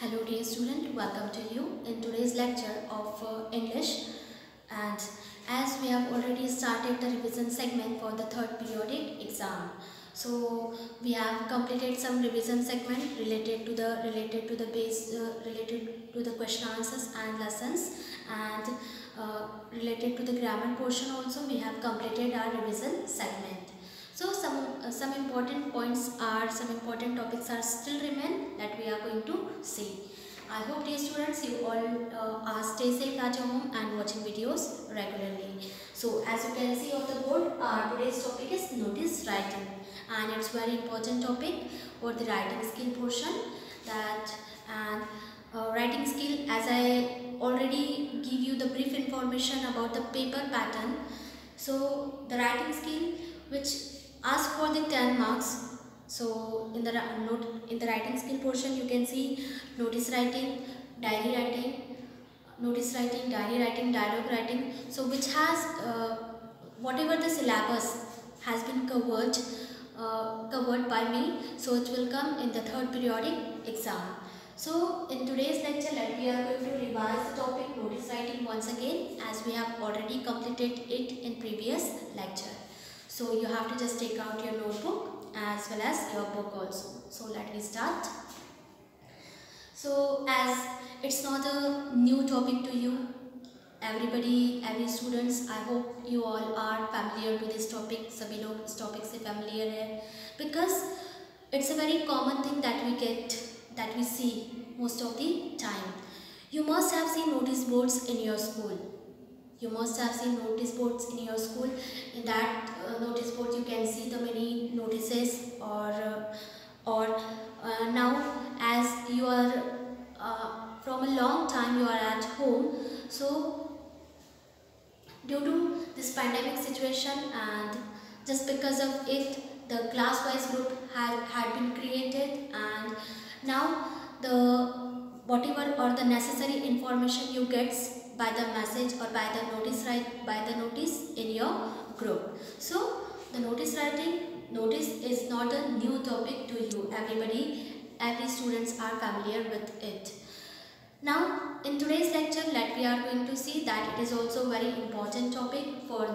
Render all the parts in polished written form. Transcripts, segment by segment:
Hello dear student, welcome to you in today's lecture of English. And as we have already started the revision segment for the third periodic exam, so we have completed some revision segment related to the question answers and lessons, and related to the grammar portion also we have completed our revision segment. So some important topics are still remain that we are going to see. I hope dear students you all are stay safe at your home and watching videos regularly. So as you can see on the board, today's topic is notice writing, and it's very important topic for the writing skill portion. Writing skill, as I already give you the brief information about the paper pattern. So the writing skill which ask for the 10 marks. So in the writing skill portion you can see notice writing, diary writing, dialogue writing. So which has whatever the syllabus has been covered by me. So it will come in the third periodic exam. So in today's lecture we are going to revise the topic notice writing once again, as we have already completed it in previous lecture. So you have to just take out your notebook as well as your book also. So let me start. So as it's not a new topic to you, every students, I hope you all are familiar to this topic. सभी लोग इस topic से familiar है, because it's a very common thing that we see most of the time. You must have seen notice boards in your school. You must have seen notice boards in your school. In that notice board you can see the many notices, or now as you are from a long time you are at home. So due to this pandemic situation, and just because of it, the class wise group had been created, and now the whatever or the necessary information you get by the message or by the notice in your group. So the notice is not a new topic to you. Every students are familiar with it. Now in today's lecture we are going to see that it is also very important topic for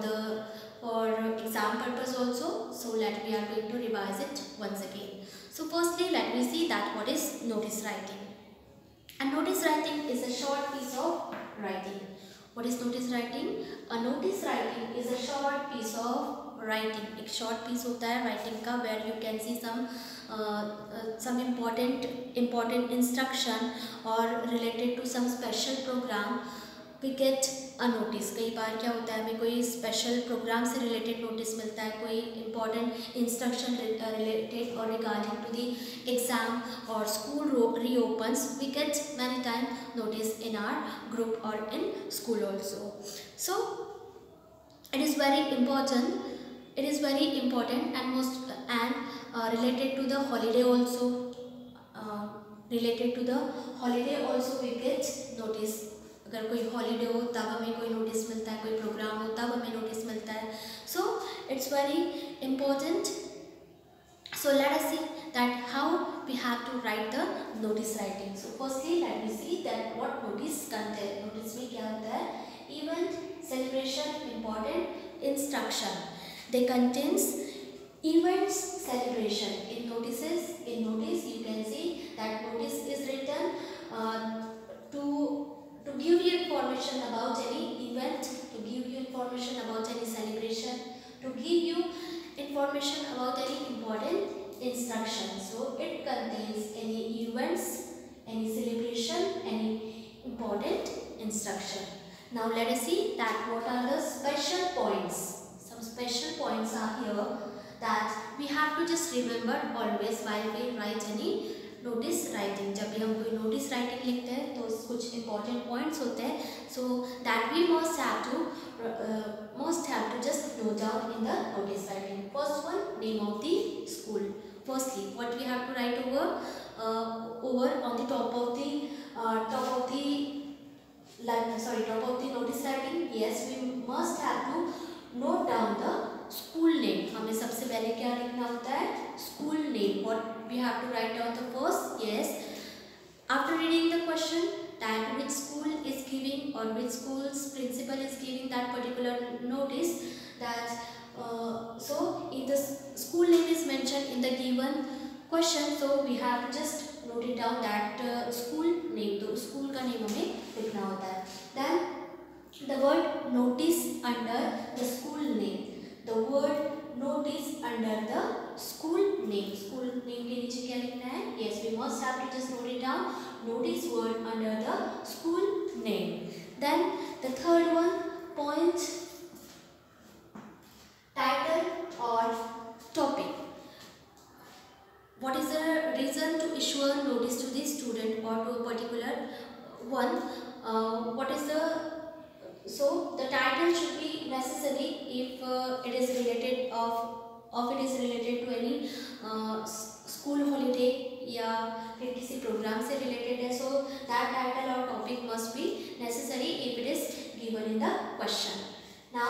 exam purpose also. So we are going to revise it once again. So firstly let me see that what is notice writing. And notice writing is a short piece of writing. What is notice writing? A notice writing is a short piece of writing. एक short piece होता है writing का, where you can see some important instruction or related to some special program. We get a notice. कई बार क्या होता है, हमें कोई स्पेशल प्रोग्राम से रिलेटेड नोटिस मिलता है, कोई इम्पॉर्टेंट इंस्ट्रक्शन रिलेटेड और रिगार्डिंग टू दी एग्जाम और school reopens. We get many time notice in our group or in school also. So it is very important. It is very important and related to the holiday also. Related to the holiday also we get notice. अगर कोई holiday हो तब हमें कोई notice मिलता है, कोई programme हो तब हमें नोटिस मिलता है. So it's very important. So let us see that how we have to write the notice writing. So firstly let me see that what notice contain. Notice में क्या होता है? Event, celebration, important, instruction. They contains events, celebration. In notice you can see that notice is written to give you information about any event, to give you information about any celebration, to give you information about any important instruction. So it contains any events, any celebration, any important instruction. Now let us see that what are the special points. Some special points are here that we have to just remember always while we write any notice writing. जब भी हम कोई notice writing लिखते हैं तो कुछ important points होते हैं. So that we must have to just note down in the notice writing. First one, name of the school. Firstly what we have to write over on the top of the notice writing. Yes, we must have to note down the school name. हमें सबसे पहले क्या लिखना होता है? School name. What we have to write down the first. Yes, After reading the question, that which school is giving or which school's principal is giving that particular notice, that so if the school name is mentioned in the given question, so we have to just note it down that school name, तो school का name हमें लिखना होता है. Then the word notice under the school name, the word notice under the school name. School name के नीचे क्या लिखना है? Yes, we must have to just note it down. Notice word under the school name. Then the third one, point, title or topic. What is the reason to issue a notice to the student or to a particular one? What is the, so the title should be necessary if it is related of it is related to any school holiday या फिर किसी programme से related है, so that title or topic must be necessary if it is given in the question. Now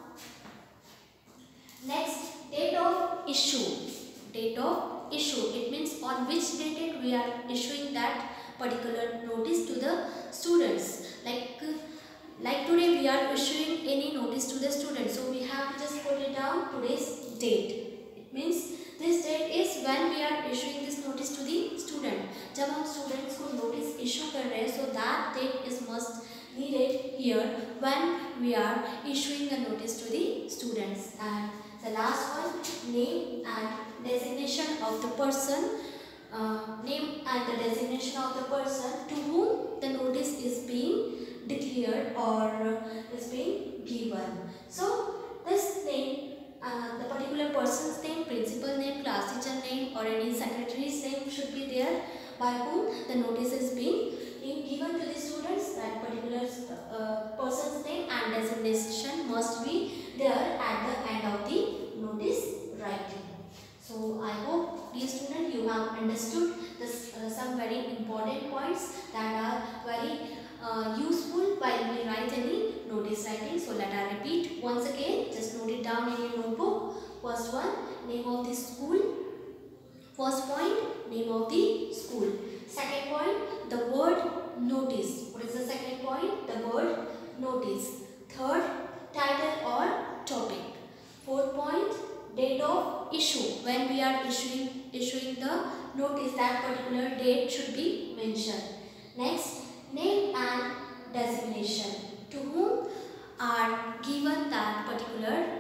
next, date of issue. Date of issue, it means on which date we are issuing that particular notice to the students. Like today we are issuing any notice to the students, so we have to just put it down today's date. It means this date is when we are issuing this notice to the student. जब हम students को notice issue कर रहे हैं, so that date is must needed here when we are issuing a notice to the students. And the last one, name and designation of the person. Name and the designation of the person to whom the notice is being declared or is being given. So this name, the particular person's name, principal name, class teacher name or any secretary's name should be there by whom the notice is being given to the students. That particular person's name and designation must be there at the end of the notice writing. So I hope, dear student, you have understood this some very important points that are very useful while we write any notice writing. So let us repeat once again. Just note it down in your notebook. First one, name of the school. First point, name of the school. Second point, the word notice. What is the second point? The word notice. Third, title or topic. Fourth point, date of issue. When we are issuing the notice, that particular date should be mentioned. Next, name and designation. To whom are given that particular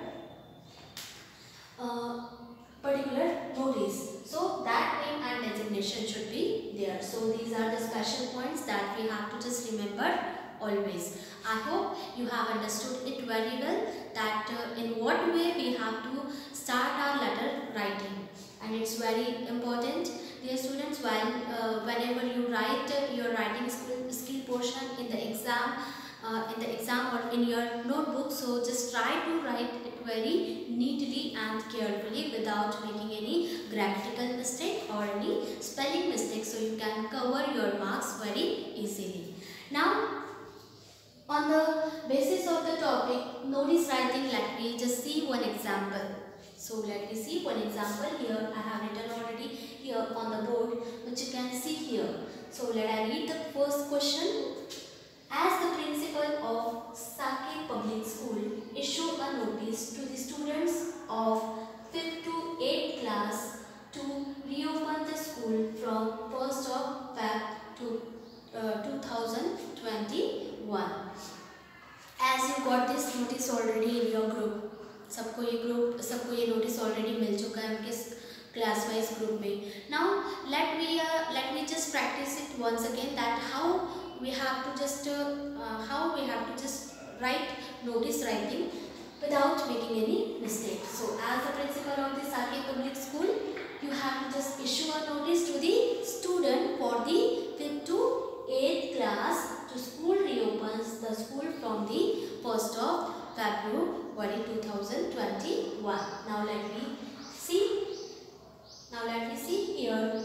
notice. So that name and designation should be there. So these are the special points that we have to just remember always. I hope you have understood it very well, that in what way we have to start our letter writing. And it's very important, dear students, while whenever you write your writing skill portion in the exam or in your notebook, so just try to write it very neatly and carefully without making any grammatical mistake or any spelling mistake, so you can cover your marks very easily. Now, on the basis of the topic notice writing, let me just see one example. So let me see one example here. I have written already here on the board, which you can see here. So let I read the first question. As the principal of Saket Public School issue a notice to the students of 5th to 8th class to reopen the school from 1st of Feb to 2021. As you got this notice already in your group, सबको ये notice already मिल चुका है उनके class wise group में. Now let me just practice it once again, that how we have to just write notice writing without making any mistake. So as the principal of the Saket Public School, you have to just issue a notice to the student for the 5th to 8th class to school reopens the school from the 1st of February 2021. Now let me see here,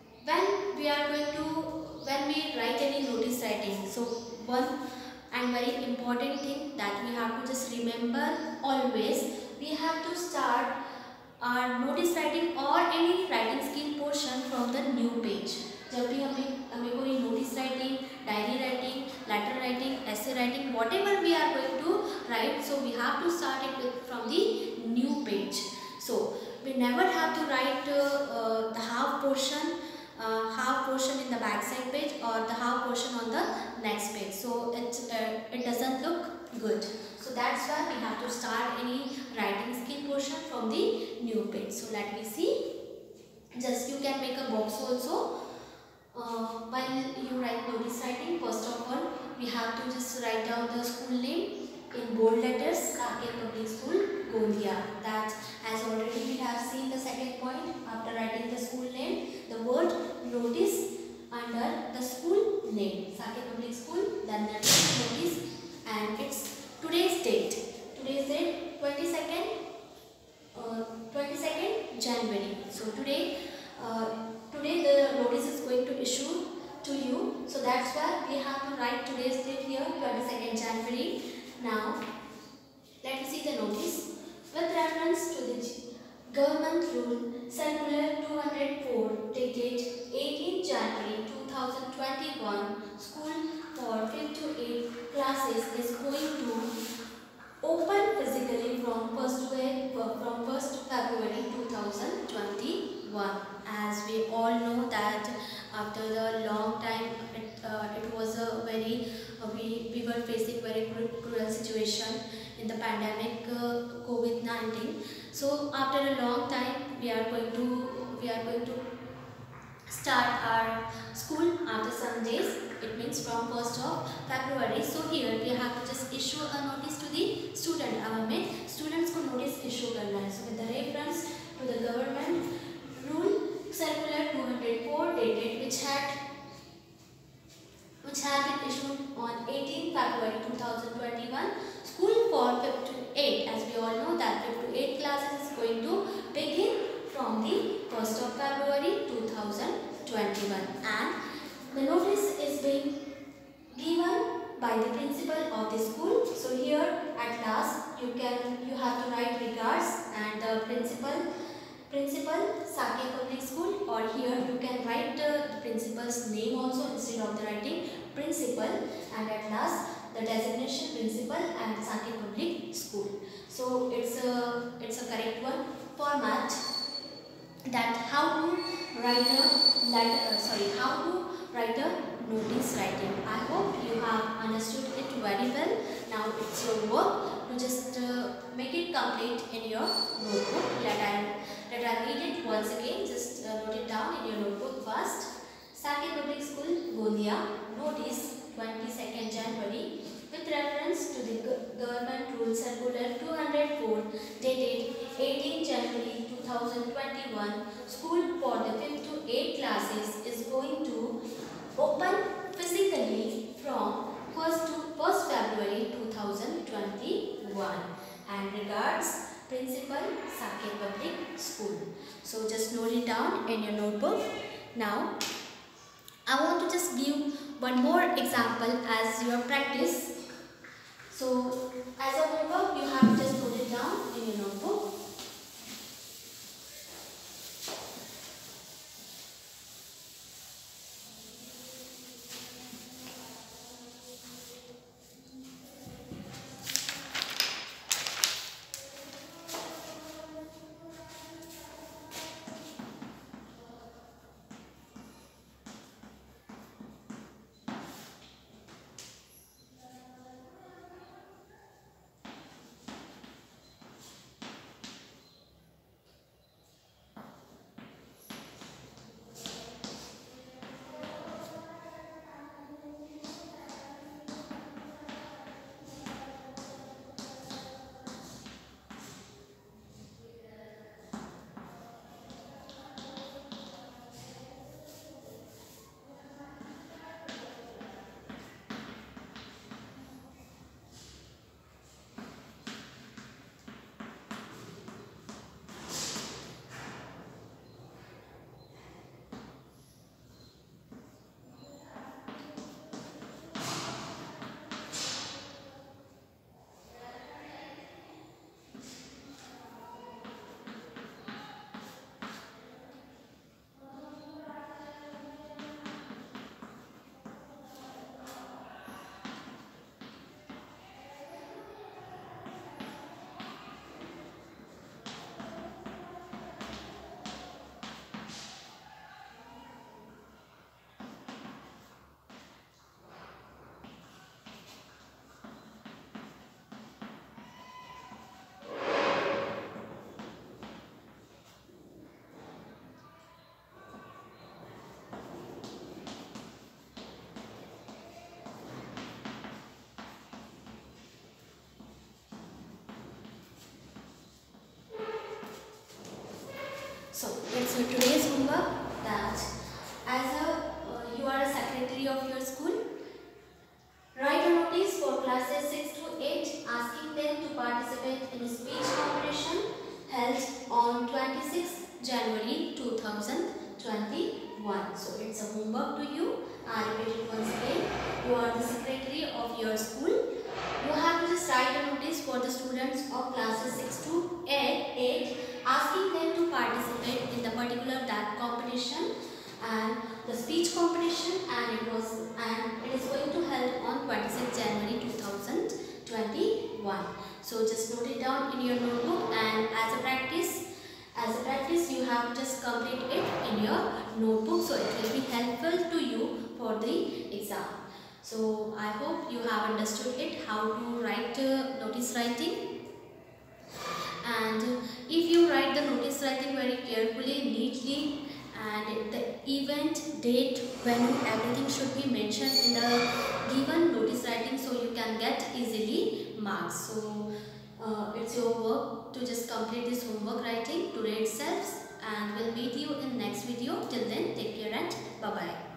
when we write any notice writing, so one and very important thing that we have to just remember always, we have to start our notice writing or any writing skill portion from the new page. जब भी हमें कोई writing whatever we are going to write, so we have to start it with from the new page. So we never have to write the half portion in the back side page or the half portion on the next page. So it doesn't look good. So that's why we have to start any writing skill portion from the new page. So let me see. Just you can make a box also. While you write notice writing, first of all, we have to just write down the school name in bold letters, Saket Public School, Gondia. That, as already we have seen the second point, after writing the school name, the word notice under the school name, Saket Public School, then the notice, and it's today's date. Today's date 22nd January. So today the notice is going to issue to you. So that's why we have to write today's date here, 22nd January. Now let us see the notice. With reference to the Government Rule Circular 204 dated 18 January 2021, school for 5th to 8th classes is going to open physically from 1st February 2021. As we all know that after the long time it was a very we were facing very cruel situation in the pandemic COVID-19. So after a long time we are going to start our school after some days. It means from 1st of February. So here we have to just issue a notice to the student. हमें students को notice issue करना है. So with the reference to the government rule circular 204 dated which had been issued on 18 February 2021, school for 5th to 8th. As we all know that 5th to 8th classes is going to begin from the 1st of February 2021, and the notice is being given by the principal of the school. So here at last you have to write regards and the principal Saket Public School, or here you can write the principal's name also instead of the writing principal, and at last the designation principal and Saket Public School. So it's a correct one format that how to write a notice writing. I hope you have understood it very well. Now it's your work to just make it complete in your notebook. Let I read it once again. Just note it down in your notebook first. Saket Public School, Gondia, notice 22nd January. With reference to the Government Rule Circular 204 dated 18 January 2021, school for the 5th to 8th classes is going to open physically from 1st February 2021. And regards, Principal, Saket Public School. So just note it down in your notebook. Now I want to just give one more example as your practice. So as a homework you have to just note it down in your notebook. So it's today's homework that as you are a secretary of your school, write a notice for classes 6 to 8 asking them to participate in a speech competition held on 26th January 2021. So it's a homework to you. I repeat it once again. You are the secretary of your school. You have to just write a notice for the students of classes 6 to 8 asking them to participate in the particular that competition and the speech competition, and it is going to held on 26th January 2021. So just note it down in your notebook, and as a practice you have to just complete it in your notebook, so it will be helpful to you for the exam. So I hope you have understood it, how to write notice writing. And if you write the notice writing very carefully, neatly, and the event, date, venue, everything should be mentioned in the given notice writing, so you can get easily marks. So it's your work to just complete this homework writing today itself, and we'll meet you in next video. Till then, take care and bye bye.